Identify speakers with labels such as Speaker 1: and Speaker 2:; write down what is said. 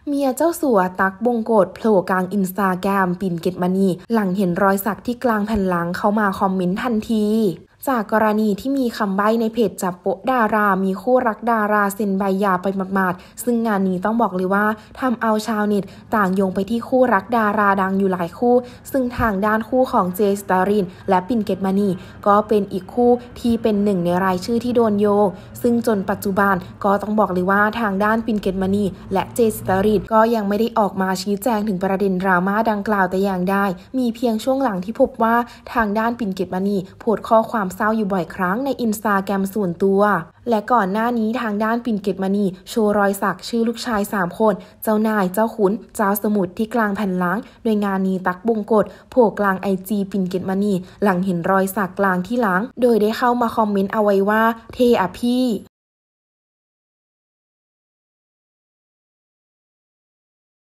Speaker 1: เมียเจ้าสัวตั๊กบงกฎโผล่กลางอินสตาแกรมปิ่นเกตมณีหลังเห็นรอยสักที่กลางแผ่นหลังเข้ามาคอมเมนต์ทันทีจากกรณีที่มีคำใบ้ในเพจจับโป๊ะดารามีคู่รักดาราเซ็นใบหย่าไปหมาดๆซึ่งงานนี้ต้องบอกเลยว่าทำเอาชาวเน็ตต่างโยงไปที่คู่รักดาราดังอยู่หลายคู่ซึ่งทางด้านคู่ของเจสตารินและปิ่นเกตมณีก็เป็นอีกคู่ที่เป็นหนึ่งในรายชื่อที่โดนโยงซึ่งจนปัจจุบันก็ต้องบอกเลยว่าทางด้านปิ่นเกตมณีและเจสตารินก็ยังไม่ได้ออกมาชี้แจงถึงประเด็นดราม่าดังกล่าวแต่อย่างใดมีเพียงช่วงหลังที่พบว่าทางด้านปิ่นเกตมณีโพสต์ข้อความเศร้าอยู่บ่อยครั้งในอินสตาแกรมส่วนตัวและก่อนหน้านี้ทางด้านปิ่นเกตมณีโชว์รอยสักชื่อลูกชาย3คนเจ้านายเจ้าขุนเจ้าสมุทรที่กลางแผ่นหลังโดยงานนี้ตั๊กบงกฎโผล่กลางIGปิ่นเกตมณีหลังเห็นรอยสักกลางที่หลังโดยได้เข้ามาคอมเมนต์เอาไว้ว่าเท่อะพี่